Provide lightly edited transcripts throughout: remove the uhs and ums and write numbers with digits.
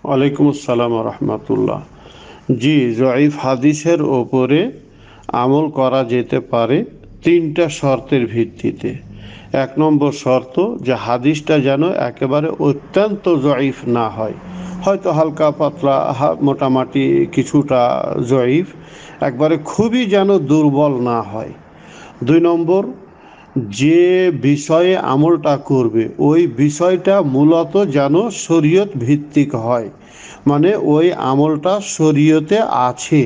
ওয়ালাইকুম আসসালাম রহমতুল্লাহ। জি, জয়ীফ হাদিসের ওপরে আমল করা যেতে পারে তিনটা শর্তের ভিত্তিতে। এক নম্বর শর্ত যে হাদিসটা যেন একেবারে অত্যন্ত জয়ীফ না হয়, হয়তো হালকা পাতলা মোটামুটি কিছুটা জয়ীফ, একবারে খুবই যেন দুর্বল না হয়। দুই নম্বর, যে বিষয়ে আমলটা করবে ওই বিষয়টা মূলত যেন শরীয়ত ভিত্তিক হয়, মানে ওই আমলটা শরীয়তে আছে,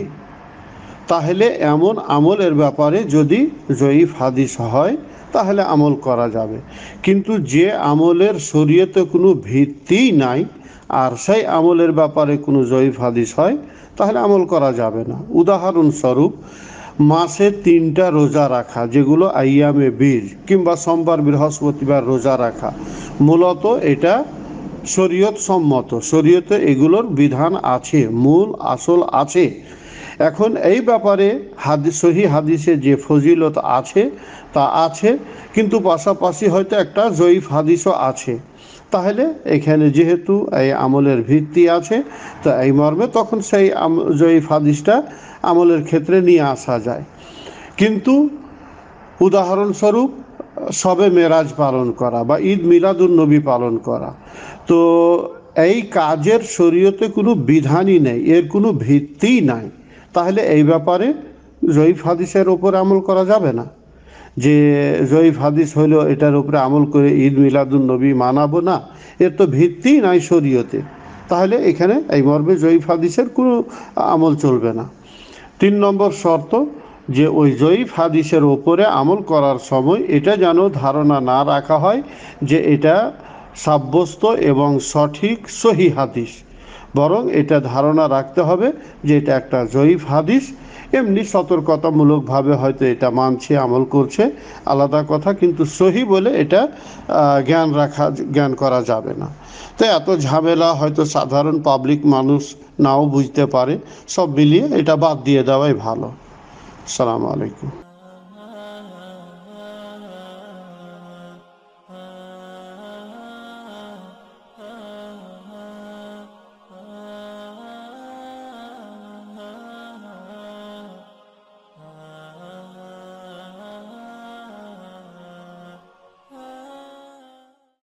তাহলে এমন আমলের ব্যাপারে যদি জয়ীফ হাদিস হয় তাহলে আমল করা যাবে। কিন্তু যে আমলের শরীয়তে কোনো ভিত্তিই নাই আর সেই আমলের ব্যাপারে কোনো জয়ীফ হাদিস হয় তাহলে আমল করা যাবে না। উদাহরণস্বরূপ, মাসে 3টা রোজা রাখা, যেগুলো আইয়ামে বীজ কিংবা সোমবার বৃহস্পতিবার রোজা রাখা, মূলত এটা শরীয়ত সম্মত, শরীয়তে এগুলোর বিধান আছে, মূল আসল আছে। এখন এই ব্যাপারে সহি হাদিসে যে ফজিলত আছে তা আছে, কিন্তু পাশাপাশি হয়তো একটা জয়ীফ হাদিসও আছে। তাহলে এখানে যেহেতু এই আমলের ভিত্তি আছে, তো এই মর্মে তখন সেই জয়ীফ হাদিসটা আমলের ক্ষেত্রে নিয়ে আসা যায়। কিন্তু উদাহরণস্বরূপ শবে মেরাজ পালন করা বা ঈদ মিলাদুন নবী পালন করা, তো এই কাজের শরীয়তে কোনো বিধানই নেই, এর কোনো ভিত্তিই নাই, তাহলে এই ব্যাপারে জয়ীফ হাদিসের ওপর আমল করা যাবে না। যে জয়ীফ হাদিস হইল এটার উপরে আমল করে ঈদ মিলাদুন নবী মানাবো না, এর তো ভিত্তিই নাই শরীয়তে, তাহলে এখানে এই মর্মে জয়ীফ হাদিসের কোনো আমল চলবে না। 3 নম্বর শর্ত, যে ওই জয়ীফ হাদিসের ওপরে আমল করার সময় এটা যেন ধারণা না রাখা হয় যে এটা সাব্যস্ত এবং সঠিক সহি হাদিস, বরং এটা ধারণা রাখতে হবে যে এটা একটা জয়ীফ হাদিস। এমনি সতর্কতামূলকভাবে হয়তো এটা মানছে, আমল করছে, আলাদা কথা, কিন্তু সহি বলে এটা জ্ঞান করা যাবে না। তো এত ঝামেলা হয়তো সাধারণ পাবলিক মানুষ নাও বুঝতে পারে, সব মিলিয়ে এটা বাদ দিয়ে দেওয়াই ভালো। আসসালামু আলাইকুম।